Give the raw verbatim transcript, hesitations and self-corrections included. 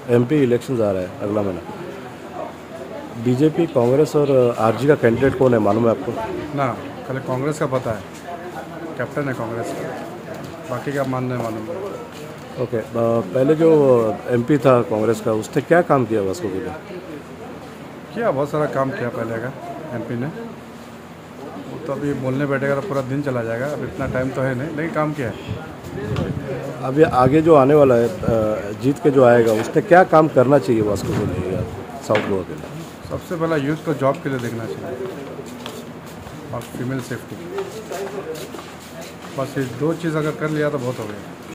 MP elections आ रहा है अगला महीना। बीजेपी, कांग्रेस और आरजी का कैंडिडेट कौन है, मालूम है आपको? ना, खाली कांग्रेस का पता है, कैप्टन है कांग्रेस का, बाकी का मानने मालूम नहीं। ओके, पहले जो एमपी था कांग्रेस का, उसने क्या काम किया वास्को के लिए? किया, बहुत सारा काम किया पहले का एमपी ने। वो तो अभी बोलने बैठेगा तो पूरा दिन चला जाएगा, अब इतना टाइम तो है नहीं, लेकिन काम किया है। अभी आगे जो आने वाला है, अ, जीत के जो आएगा, उसने क्या काम करना चाहिए वास्को के लिए या साउथ गोवा के लिए? सबसे पहला यूथ को जॉब के लिए देखना चाहिए और फीमेल सेफ्टी, बस ये दो चीज़ अगर कर लिया तो बहुत हो गया।